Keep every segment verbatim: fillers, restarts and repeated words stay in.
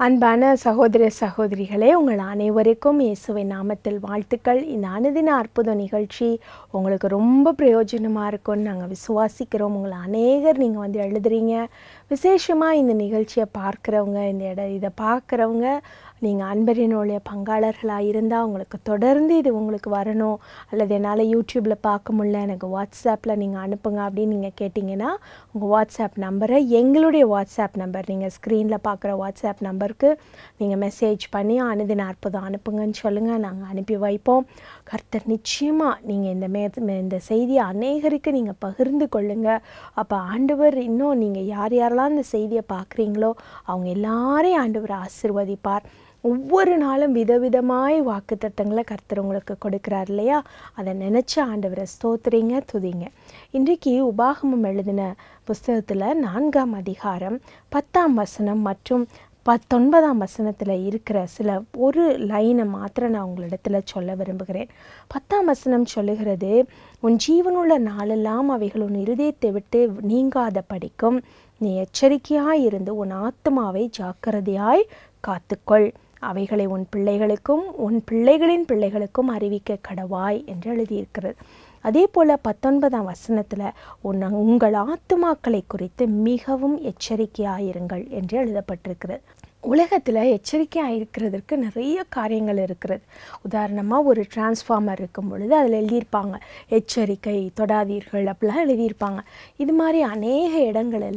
அன்பான சகோதர சகோதரிகளே, உங்கள் அனைவருக்கும் இயேசுவின் நாமத்தில் வாழ்த்துக்கள். இந்த அனுதின அற்புத நிகழ்ச்சி உங்களுக்கு ரொம்ப பிரயோஜனமாக இருக்கும்னு நாங்கள் விசுவாசிக்கிறோம். உங்களை அநேகர் நீங்கள் வந்து எழுதுறீங்க. விசேஷமாக இந்த நிகழ்ச்சியை பார்க்குறவங்க, இந்த இட இதை பார்க்குறவங்க நீங்கள் அன்பரினுடைய பங்காளர்களாக இருந்தால் உங்களுக்கு தொடர்ந்து இது உங்களுக்கு வரணும், அல்லது என்னால் யூடியூப்பில் பார்க்க முடியல, எனக்கு வாட்ஸ்அப்பில் நீங்கள் அனுப்புங்க அப்படின்னு நீங்கள் கேட்டிங்கன்னா உங்கள் வாட்ஸ்அப் நம்பரை, எங்களுடைய வாட்ஸ்அப் நம்பர், நீங்கள் ஸ்க்ரீனில் பார்க்குற வாட்ஸ்அப் நம்பருக்கு நீங்கள் மெசேஜ் பண்ணி அனுதின அற்புதம் அனுப்புங்கன்னு சொல்லுங்கள். நாங்கள் அனுப்பி வைப்போம். கர்த்தர் நிச்சயமாக நீங்கள் இந்த மே இந்த செய்தியை அநேகருக்கு நீங்கள் பகிர்ந்து கொள்ளுங்கள். அப்போ ஆண்டவர் இன்னும் நீங்கள் யார் யாரெல்லாம் இந்த செய்தியை பார்க்குறீங்களோ அவங்க எல்லாரையும் ஆண்டவர் ஆசீர்வதிப்பார். ஒவ்வொரு நாளும் விதவிதமாய் வாக்குத்தத்தங்களை கர்த்தர் உங்களுக்கு கொடுக்குறார் இல்லையா? அதை நினச்சி ஆண்டவரை ஸ்தோத்திரிங்க, துதிங்க. இன்றைக்கு உபாகமம் எழுதின புஸ்தகத்தில் நான்காம் அதிகாரம் பத்தாம் வசனம் மற்றும் பத்தொன்பதாம் வசனத்தில் இருக்கிற சில ஒரு லைனை மாத்திரம் நான் உங்களிடத்தில் சொல்ல விரும்புகிறேன். பத்தாம் வசனம் சொல்லுகிறது, உன் ஜீவனுள்ள நாளெல்லாம் அவைகள் உன் இருதயத்தை விட்டு நீங்காத படிக்கும் நீ எச்சரிக்கையாய் இருந்து உன் ஆத்மாவை ஜாக்கிரதையாய் காத்துக்கொள், அவைகளை உன் பிள்ளைகளுக்கும் உன் பிள்ளைகளின் பிள்ளைகளுக்கும் அறிவிக்க கடவாய் என்று எழுதியிருக்கிறது. அதே போல் பத்தொன்பதாம் வசனத்தில் உன் உங்கள் ஆத்துமாக்களை குறித்து மிகவும் எச்சரிக்கையாயிருங்கள் என்று எழுதப்பட்டிருக்கிறது. உலகத்தில் எச்சரிக்கையாக இருக்கிறதுக்கு நிறைய காரியங்கள் இருக்கிறது. உதாரணமாக ஒரு டிரான்ஸ்ஃபார்மர் இருக்கும் பொழுது அதில் எழுதியிருப்பாங்க எச்சரிக்கை, தொடாதீர்கள் அப்படிலாம் எழுதியிருப்பாங்க. இது மாதிரி அநேக இடங்களில்,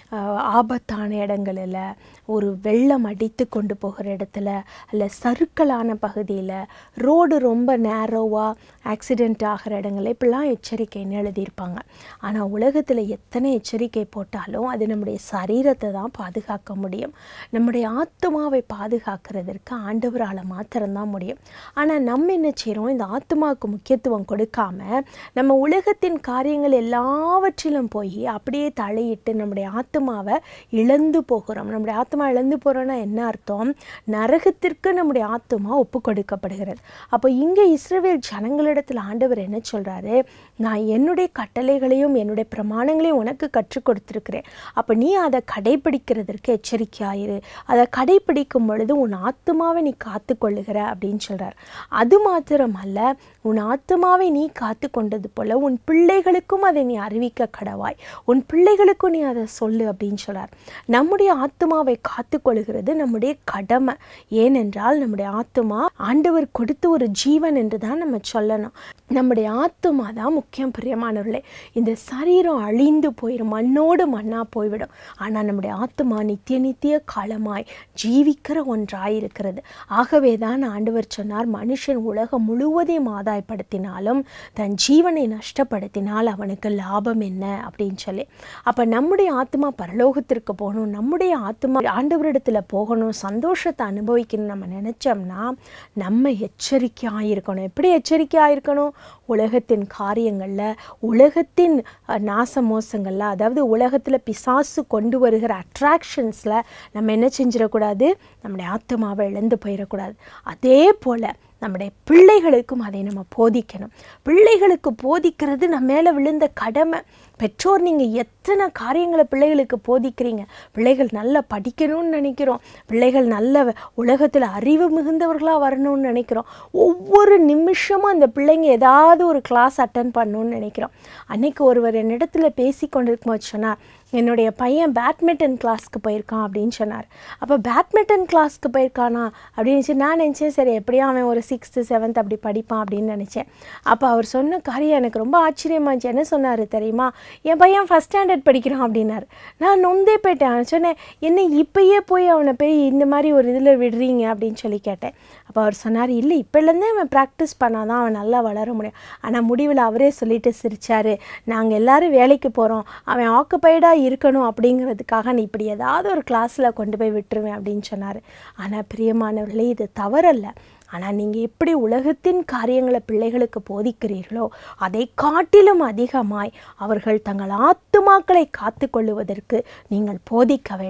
ஆபத்தான இடங்களில், ஒரு வெள்ளம் அடித்து கொண்டு போகிற இடத்துல, அல்ல சறுக்கலான பகுதியில், ரோடு ரொம்ப நேரோவாக ஆக்சிடெண்ட் ஆகிற இடங்களில் இப்படிலாம் எச்சரிக்கைன்னு எழுதியிருப்பாங்க. ஆனால் உலகத்தில் எத்தனை எச்சரிக்கை போட்டாலும் அது நம்முடைய சரீரத்தை தான் பாதுகாக்க முடியும். நம்முடைய ஆத்மாவை பாதுகாக்கிறதுக்கு ஆண்டவரால் மாத்திரம்தான் முடியும். ஆனால் நம்ம என்ன செய்கிறோம், இந்த ஆத்மாவுக்கு முக்கியத்துவம் கொடுக்காம நம்ம உலகத்தின் காரியங்கள் எல்லாவற்றிலும் போய் அப்படியே தலையிட்டு நம்முடைய ஆத்மாவை இழந்து போகிறோம். நம்முடைய ஆத்மா இழந்து போகிறோன்னா என்ன அர்த்தம்? நரகத்திற்கு நம்முடைய ஆத்மா ஒப்பு கொடுக்கப்படுகிறது. அப்போ இங்கே இஸ்ரவேல் ஜனங்களிடத்தில் ஆண்டவர் என்ன சொல்கிறாரு, நான் என்னுடைய கட்டளைகளையும் என்னுடைய பிரமாணங்களையும் உனக்கு கற்றுக் கொடுத்துருக்கிறேன். அப்போ நீ அதை கடைபிடிக்கிறதற்கு எச்சரிக்கையாயிரு. அதை கடைபிடிக்கும் பொழுது உன் ஆத்மாவை நீ காத்து கொள்ளுகிற அப்படின்னு சொல்கிறார். அது மாத்திரமல்ல, உன் ஆத்மாவை நீ காத்து கொண்டது போல உன் பிள்ளைகளுக்கும் அதை நீ அறிவிக்க கடவாய், உன் பிள்ளைகளுக்கும் நீ அதை சொல்லு அப்படின்னு சொல்கிறார். நம்முடைய ஆத்மாவை காத்து கொள்ளுகிறது நம்முடைய கடமை. ஏனென்றால் நம்முடைய ஆத்மா ஆண்டவர் கொடுத்த ஒரு ஜீவன் என்று தான் நம்ம சொல்லணும். நம்முடைய ஆத்மா தான் முக்கியம். பிரியமானவர்களே, இந்த சரீரம் அழிந்து போயிடும், மண்ணோடு மண்ணாக போய்விடும். ஆனால் நம்முடைய ஆத்மா நித்திய நித்திய காலமாய் ஜீவிக்கிற ஒன்றாயிருக்கிறது. ஆகவே தான் ஆண்டவர் சொன்னார், மனுஷன் உலகம் முழுவதையும் ஆதாயப்படுத்தினாலும் தன் ஜீவனை நஷ்டப்படுத்தினால் அவனுக்கு லாபம் என்ன அப்படின்னு சொல்லி. அப்போ நம்முடைய ஆத்மா பரலோகத்திற்கு போகணும், நம்முடைய ஆத்மா ஆண்டவரிடத்தில் போகணும், சந்தோஷத்தை அனுபவிக்கணும் நம்ம நினச்சோம்னா நம்ம எச்சரிக்கையாக இருக்கணும். எப்படி எச்சரிக்கையாக இருக்கணும்? உலகத்தின் காரியங்களில், உலகத்தின் நாச மோசங்களில், அதாவது உலகத்தில் பிசாசு கொண்டு வருகிற அட்ராக்ஷன்ஸில் நம்ம என்ன செஞ்சிடக்கூடாது, நம்முடைய ஆத்மாவை இழந்து போயிடக்கூடாது. அதே போல் நம்முடைய பிள்ளைகளுக்கும் அதை நம்ம போதிக்கணும். பிள்ளைகளுக்கு போதிக்கிறது நம்ம மேலே விழுந்த கடமை. பெற்றோர் நீங்கள் எத்தனை காரியங்களை பிள்ளைகளுக்கு போதிக்கிறீங்க. பிள்ளைகள் நல்லா படிக்கணும்னு நினைக்கிறோம், பிள்ளைகள் நல்ல உலகத்தில் அறிவு மிகுந்தவர்களாக வரணும்னு நினைக்கிறோம். ஒவ்வொரு நிமிஷமும் அந்த பிள்ளைங்க ஏதாவது ஒரு கிளாஸ் அட்டன் பண்ணணும்னு நினைக்கிறோம். அன்றைக்கி ஒருவர் என்னிடத்துல பேசி கொண்டிருக்கும்போது சொன்னார், என்னுடைய பையன் பேட்மிண்டன் கிளாஸ்க்கு போயிருக்கான் அப்படின்னு சொன்னார். அப்போ பேட்மிண்டன் கிளாஸ்க்கு போயிருக்கானா அப்படின்னு நான் நினச்சேன், சரி எப்படியும் அவன் ஒரு சிக்ஸ்த்து செவன்த் அப்படி படிப்பான் அப்படின்னு நினச்சேன். அப்போ அவர் சொன்ன காரியம் எனக்கு ரொம்ப ஆச்சரியமாச்சு. என்ன சொன்னார் தெரியுமா? என் பையன் ஃபஸ்ட் ஸ்டாண்டர்ட் படிக்கிறான் அப்படின்னாரு. நான் நொந்தே போயிட்டேன். சொன்னேன், என்ன இப்போயே போய் அவனை போய் இந்த மாதிரி ஒரு இதில் விடுறீங்க அப்படின்னு சொல்லி கேட்டேன். அப்போ அவர் சொன்னார், இல்லை இப்போலேருந்தே அவன் ப்ராக்டிஸ் பண்ணாதான் அவன் நல்லா வளர முடியும். ஆனால் முடிவில் அவரே சொல்லிட்டு சிரித்தார், நாங்கள் எல்லோரும் வேலைக்கு போகிறோம், அவன் ஆக்குப்பைடாக இருக்கணும் அப்படிங்கிறதுக்காக நீ இப்படி ஏதாவது ஒரு கிளாஸில் கொண்டு போய் விட்டுருவேன் அப்படின்னு சொன்னார். ஆனால் பிரியமானவர்களே, இது தவறல்ல. ஆனால் நீங்கள் எப்படி உலகத்தின் காரியங்களை பிள்ளைகளுக்கு போதிக்கிறீர்களோ அதை காட்டிலும் அதிகமாய் அவர்கள் தங்கள் ஆத்துமாக்களை காத்து கொள்ளுவதற்கு நீங்கள் போதிக்க வேண்டும்.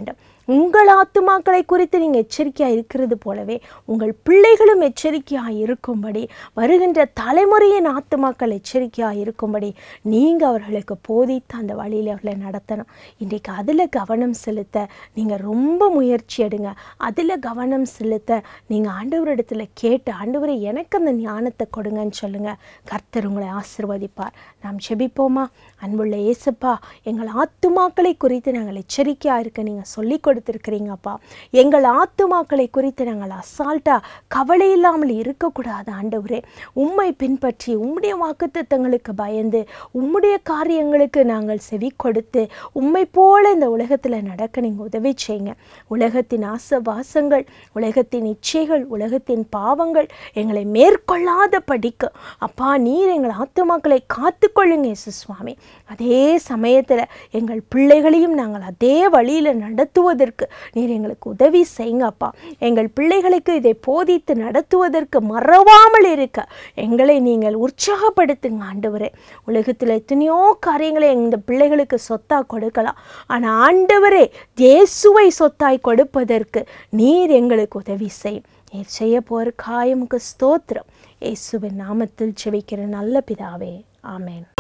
உங்கள் ஆத்துமாக்களை குறித்து நீங்கள் எச்சரிக்கையாக இருக்கிறது போலவே உங்கள் பிள்ளைகளும் எச்சரிக்கையாக இருக்கும்படி, வருகின்ற தலைமுறையின் ஆத்துமாக்கள் எச்சரிக்கையாக இருக்கும்படி நீங்கள் அவர்களுக்கு போதித்து அந்த வழியில் அவர்களை நடத்தணும். இன்றைக்கு அதில் கவனம் செலுத்த நீங்கள் ரொம்ப முயற்சி எடுங்க. அதில் கவனம் செலுத்த நீங்கள் ஆண்டவரிடத்தில் கேட்டு, ஆண்டவரை எனக்கு அந்த ஞானத்தை கொடுங்கன்னு சொல்லுங்கள். கர்த்தர் உங்களை ஆசீர்வதிப்பார். நாம் ஜெபிப்போமா? அன்புள்ள இயேசுப்பா, எங்கள் ஆத்துமாக்களை குறித்து நாங்கள் எச்சரிக்கையாக இருக்க நீங்கள் சொல்லி கொடுத்துருக்கிறீங்கப்பா. எங்கள் ஆத்துமாக்களை குறித்து நாங்கள் அசால்ட்டாக கவலை இல்லாமல் இருக்கக்கூடாது ஆண்டவரே. உம்மை பின்பற்றி உம்முடைய வாக்குத்தத்தங்களுக்கு பயந்து உம்முடைய காரியங்களுக்கு நாங்கள் செவி கொடுத்து உம்மை போல இந்த உலகத்தில் நடக்க நீங்கள் உதவி செய்யுங்க. உலகத்தின் ஆசவாசங்கள், உலகத்தின் இச்சைகள், உலகத்தின் பாவங்கள் எங்களை மேற்கொள்ளாத படிக்க அப்பா நீர் எங்கள் ஆத்துமாக்களை காத்துக்கொள்ளுங்க இயேசு சுவாமி. அதே சமயத்தில் எங்கள் பிள்ளைகளையும் நாங்கள் அதே வழியில் நடத்துவதற்கு நீர் எங்களுக்கு உதவி செய்யுங்க அப்பா. எங்கள் பிள்ளைகளுக்கு இதை போதித்து நடத்துவதற்கு மறவாமல் இருக்க எங்களை நீங்கள் உற்சாகப்படுத்துங்க ஆண்டவரே. உலகத்தில் எத்தனையோ காரியங்களை இந்த பிள்ளைகளுக்கு சொத்தாக கொடுக்கலாம், ஆனால் ஆண்டவரே இயேசுவை சொத்தாய் கொடுப்பதற்கு நீர் எங்களுக்கு உதவி செய். நீர் செய்ய போகிற காயமுக்கு ஸ்தோத்திரம். இயேசுவின் நாமத்தில் ஜெபிக்கிற நல்ல பிதாவே, ஆமென்.